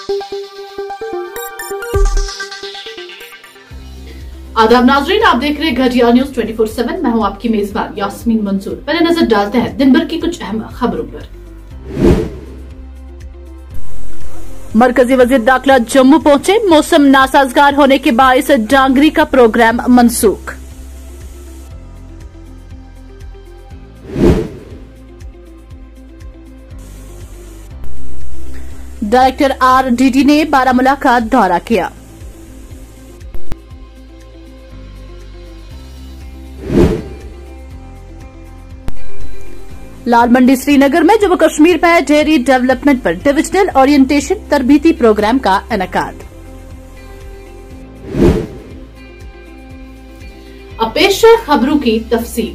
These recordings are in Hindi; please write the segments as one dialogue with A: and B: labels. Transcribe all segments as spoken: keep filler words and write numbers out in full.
A: आदाब नाजरीन, आप देख रहे हैं घटिया न्यूज ट्वेंटी फोर सेवन। मैं हूं आपकी मेजबान यास्मीन मंसूर। पहले नजर डालते हैं दिन भर की कुछ अहम खबरों पर। मरकजी वजीर दाखिला जम्मू पहुंचे। मौसम नासाजगार होने के बायस डांगरी का प्रोग्राम मनसूख। डायरेक्टर आरडीडी ने बारामूला का दौरा किया। लाल मंडी श्रीनगर में जम्मू कश्मीर में डेयरी डेवलपमेंट पर डिविजनल ओरिएंटेशन तरबीती प्रोग्राम का इनेकाद। अब पेश है खबरों की तफसील।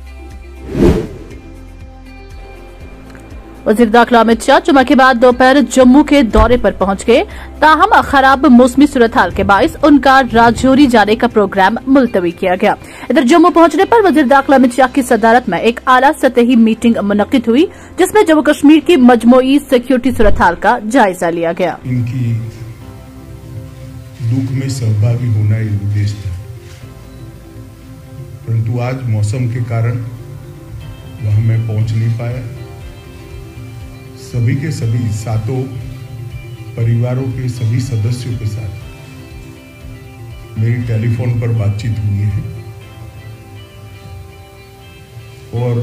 A: वजीर दाखिला अमित शाह जुमा के बाद दोपहर जम्मू के दौरे पर पहुंच गए। ताहम खराब मौसमी सूरत हाल के बायस उनका राजौरी जाने का प्रोग्राम मुलतवी किया गया। इधर जम्मू पहुंचने पर वजीर दाखिला अमित शाह की सदारत में एक आला सतही मीटिंग मुनक्किद हुई, जिसमें जम्मू कश्मीर की मजमूई सिक्योरिटी सूरत हाल का जायजा लिया गया।
B: इनकी दुख में सहभागी होना एक उद्देश्य था, परंतु आज मौसम के कारण वहां मैं पहुंच नहीं पाया। सभी के सभी सातों परिवारों के सभी सदस्यों के साथ मेरी टेलीफोन पर बातचीत हुई है और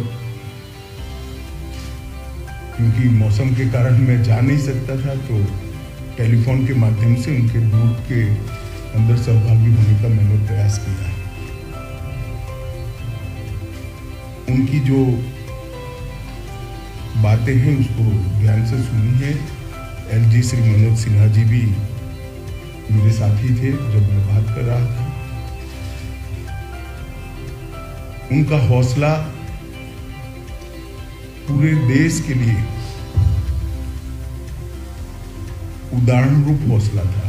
B: क्योंकि मौसम के कारण मैं जा नहीं सकता था, तो टेलीफोन के माध्यम से उनके दुख के अंदर सहभागी होने का मैंने प्रयास किया है। उनकी जो बातें हैं उसको ध्यान से सुनी है। एलजी श्री मनोज सिन्हा जी भी मेरे साथी थे जब मैं बात कर रहा था। उनका हौसला पूरे देश के लिए उदाहरण रूप हौसला था।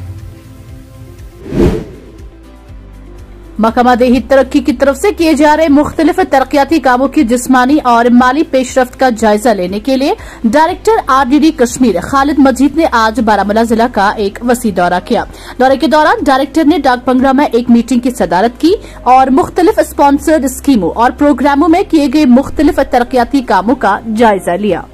A: महकमा देही तरक्की की तरफ से किए जा रहे मुख्तलिफ तरक्याती कामों की जिस्मानी और माली पेशरफ्त का जायजा लेने के लिए डायरेक्टर आरडीडी कश्मीर खालिद मजीद ने आज बारामूला जिला का एक वसी दौरा किया। दौरे के दौरान डायरेक्टर ने डाक बंगला में एक मीटिंग की सदारत की और मुख्तलिफ स्पॉन्सर्ड स्कीमों और प्रोग्रामों में किए गए मुख्तलिफ तरक्याती कामों का जायजा लिया।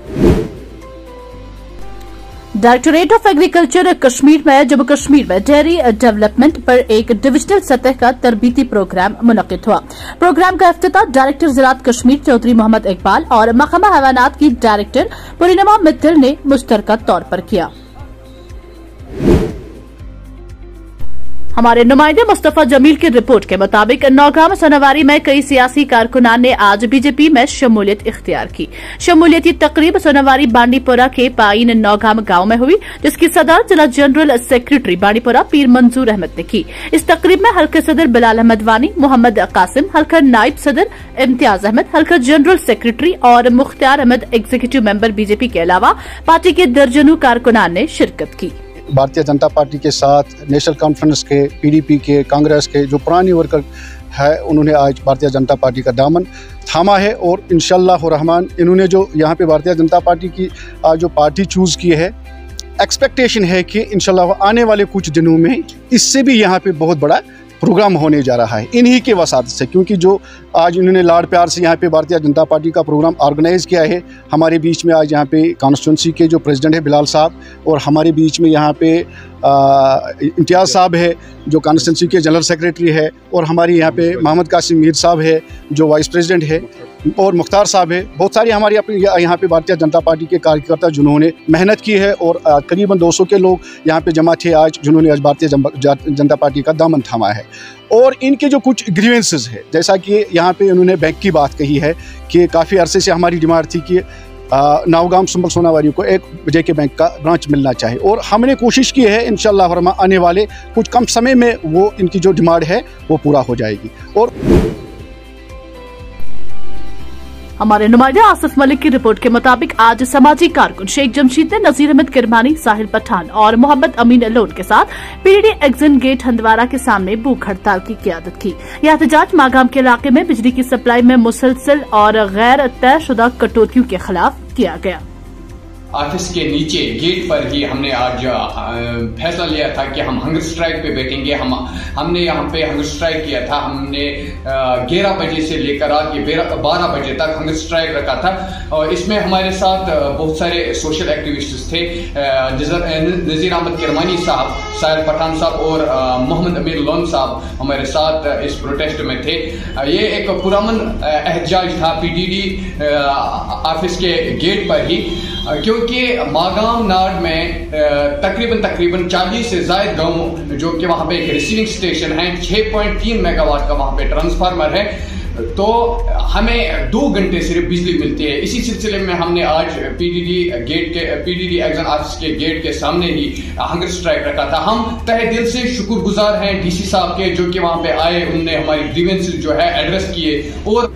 A: डायरेक्टोरेट ऑफ एग्रीकल्चर कश्मीर में जम्मू कश्मीर में डेयरी डेवलपमेंट पर एक डिविजनल सतह का तरबीती प्रोग्राम मुनक्किद हुआ। प्रोग्राम का इफ्तिताह डायरेक्टर ज़राअत कश्मीर चौधरी मोहम्मद इकबाल और महकमा हैवानात की डायरेक्टर पूर्णिमा मित्तल ने मुश्तरका तौर पर किया। हमारे नुमाइंदे मुस्तफा जमील की रिपोर्ट के मुताबिक नौगाम सोनावारी में कई सियासी कारकुनान ने आज बीजेपी में शमूलियत इख्तियार की। शमूलियती तकरीब सोनावारी बांडीपोरा के पाइन नौगाम गांव में हुई, जिसकी सदर जिला जनरल सेक्रेटरी बांडीपोरा पीर मंजूर अहमद ने की। इस तकरीब में हल्का सदर बिलाल अहमद वानी, मोहम्मद कासिम, हल्का नायब सदर इम्तियाज अहमद, हल्का जनरल सेक्रेटरी और Mukhtar Ahmad executive member BJP के अलावा पार्टी के दर्जनों कारकुनान ने शिरकत की।
C: भारतीय जनता पार्टी के साथ नेशनल कॉन्फ्रेंस के, पीडीपी के, कांग्रेस के जो पुराने वर्कर है, उन्होंने आज भारतीय जनता पार्टी का दामन थामा है और इंशाअल्लाह रहमान इन्होंने जो यहाँ पे भारतीय जनता पार्टी की आज जो पार्टी चूज़ की है, एक्सपेक्टेशन है कि इंशाअल्लाह आने वाले कुछ दिनों में इससे भी यहाँ पे बहुत बड़ा प्रोग्राम होने जा रहा है इन्हीं के वसात से, क्योंकि जो आज इन्होंने लाड़ प्यार से यहाँ पे भारतीय जनता पार्टी का प्रोग्राम ऑर्गेनाइज किया है। हमारे बीच में आज यहाँ पे कॉन्स्टिट्यूंसी के जो प्रेसिडेंट है बिलाल साहब, और हमारे बीच में यहाँ पे इम्तियाज़ साहब है जो कॉन्स्टिट्यूंसी के जनरल सेक्रेटरी है, और हमारे यहाँ पे मोहम्मद कासिम मीर साहब है जो वाइस प्रेसिडेंट है, और मुख्तार साहब है। बहुत सारी हमारी अपनी यहाँ पे भारतीय जनता पार्टी के कार्यकर्ता जिन्होंने मेहनत की है, और करीबन दो सौ के लोग यहाँ पे जमा थे आज, जिन्होंने आज भारतीय जनता पार्टी का दामन थामा है। और इनके जो कुछ ग्रीवेंसेस है, जैसा कि यहाँ पे उन्होंने बैंक की बात कही है कि काफ़ी अरसे से हमारी डिमांड थी कि नावगाम सुंबल सोनावारी को एक जेके बैंक का ब्रांच मिलना चाहिए, और हमने कोशिश की है इंशाअल्लाह रहमान आने वाले कुछ कम समय में वो इनकी जो डिमांड है वो पूरा हो जाएगी। और
A: हमारे नुमाइंदे आसिफ मलिक की रिपोर्ट के मुताबिक आज समाजी कारकुन शेख जमशीद ने नजीर अहमद किरमानी, साहिल पठान और मोहम्मद अमीन लोन के साथ पीडीडी एग्जिट गेट हंदवारा के सामने भूख हड़ताल की क़यादत की। यह एहतजाज मागाम के इलाके में बिजली की सप्लाई में मुसलसल और गैर तयशुदा कटौतियों के खिलाफ किया गया।
D: ऑफिस के नीचे गेट पर ही हमने आज फैसला लिया था कि हम हंगर स्ट्राइक पे बैठेंगे। हम हमने यहाँ पे हंगर स्ट्राइक किया था। हमने ग्यारह बजे से लेकर रात के बारह बजे तक हंगर स्ट्राइक रखा था और इसमें हमारे साथ बहुत सारे सोशल एक्टिविस्ट्स थे। नज़ीर अहमद किरमानी साहब, साहिल पठान साहब और मोहम्मद अमीर लोन साहब हमारे साथ इस प्रोटेस्ट में थे। ये एक पुरअमन एहतजाज था पीडीडी ऑफिस के गेट पर ही, क्योंकि मागाम नाड में तकरीबन तकरीबन चालीस से ज्यादा गाँव जो कि वहाँ पे एक रिसीविंग स्टेशन है, छह पॉइंट तीन मेगावाट का वहाँ पे ट्रांसफार्मर है, तो हमें दो घंटे सिर्फ बिजली मिलती है। इसी सिलसिले में हमने आज पीडीडी गेट के पीडीडी एग्जाम ऑफिस के गेट के सामने ही हंगर स्ट्राइक रखा था। हम तहे दिल से शुक्रगुजार हैं डीसी साहब के, जो कि वहाँ पे आए, उनने हमारी ग्रीवेंस जो है एड्रेस किए। और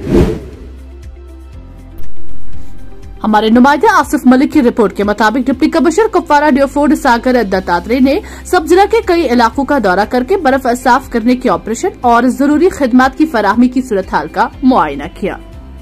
A: हमारे नुमाइंदे आसिफ मलिक की रिपोर्ट के मुताबिक डिप्टी कमिश्नर कुपवारा ड्योफोर्ड सागर दत्तात्रेय ने सब जिला के कई इलाकों का दौरा करके बर्फ साफ करने के ऑपरेशन और जरूरी खिदमात की फराहमी की सूरत हाल का मुआयना किया।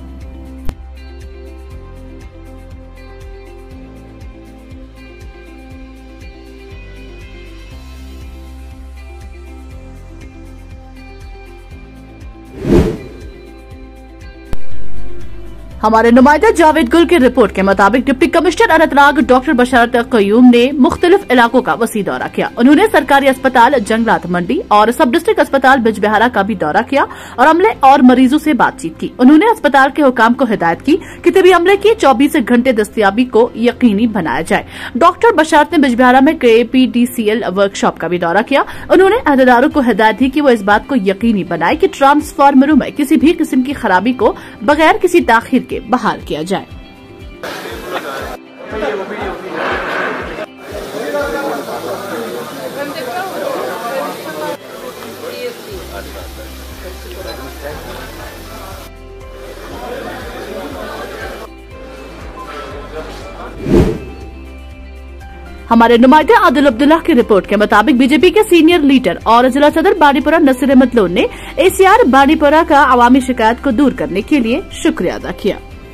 A: हमारे नुमाइंदा जावेद गुल की रिपोर्ट के मुताबिक deputy commissioner Anantnag doctor Basharat Qayoom ने मुख्तलिफ इलाकों का वसी दौरा किया। उन्होंने सरकारी अस्पताल जंगलात मंडी और सब डिस्ट्रिक्ट अस्पताल बिजबिहारा का भी दौरा किया और अमले और मरीजों से बातचीत की। उन्होंने अस्पताल के हुकाम को हिदायत की कि तबी अमले की चौबीस घंटे दस्तियाबी को यकीनी बनाया जाए। डॉक्टर बशारत ने बिजबिहारा में K P D C L workshop का भी दौरा किया। उन्होंने अहदेदारों को हिदायत दी कि वो इस बात को यकीनी बनाए कि ट्रांसफार्मरों में किसी भी किस्म की खराबी को बगैर किसी ताखीर के बहाल किया जाए। हमारे नुमाइंदे आदिल अब्दुल्ला की रिपोर्ट के मुताबिक बीजेपी के सीनियर लीडर और जिला सदर बानीपुरा नसीर अहमद लोन ने एसीआर बानीपुरा का अवामी शिकायत को दूर करने के लिए शुक्रिया अदा किया।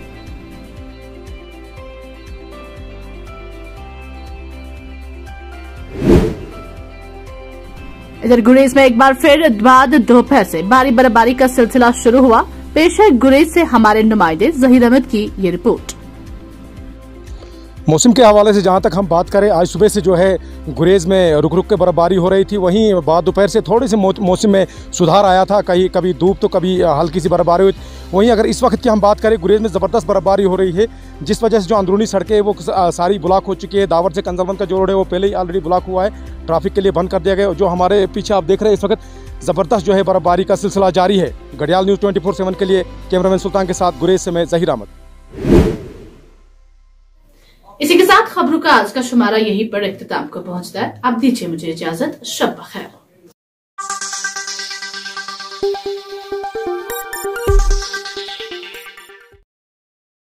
A: इधर गुरेज में एक बार फिर बाद दोपहर से भारी बर्फबारी का सिलसिला शुरू हुआ। पेश है गुरेज से हमारे नुमाइंदे जहीर अहमद की ये रिपोर्ट।
E: मौसम के हवाले से जहाँ तक हम बात करें, आज सुबह से जो है गुरेज में रुक रुक के बर्फबारी हो रही थी। वहीं बाद दोपहर से थोड़ी सी मौसम में सुधार आया था, कहीं कभी धूप तो कभी हल्की सी बर्फबारी हुई। वहीं अगर इस वक्त की हम बात करें, गुरेज में ज़बरदस्त बर्फबारी हो रही है, जिस वजह से जो अंदरूनी सड़कें वो सारी ब्लॉक हो चुकी है। दावर से कंजलबंद का जो रोड है वो पहले ही ऑलरेडी ब्लॉक हुआ है, ट्रैफिक के लिए बंद कर दिया गया। जो हमारे पीछे आप देख रहे हैं, इस वक्त ज़बरदस्त जो है बर्फबारी का सिलसिला जारी है। घड़ियाल न्यूज़ ट्वेंटी फोर सेवन के लिए कैमरामैन सुल्तान के साथ गुरेज से मैं जहीर अहमद।
A: इसी के साथ खबरों का आज का शुमारा यहीं पर इख्तिताम को पहुंचता है। अब दीजिए मुझे इजाजत। शब बखैर।